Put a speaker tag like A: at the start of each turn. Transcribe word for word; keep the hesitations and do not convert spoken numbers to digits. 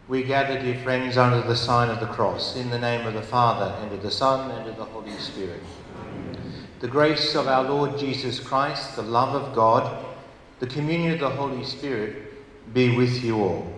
A: We gather, dear friends, under the sign of the cross, in the name of the Father, and of the Son, and of the Holy Spirit. The grace of our Lord Jesus Christ, the love of God, the communion of the Holy Spirit be with you all.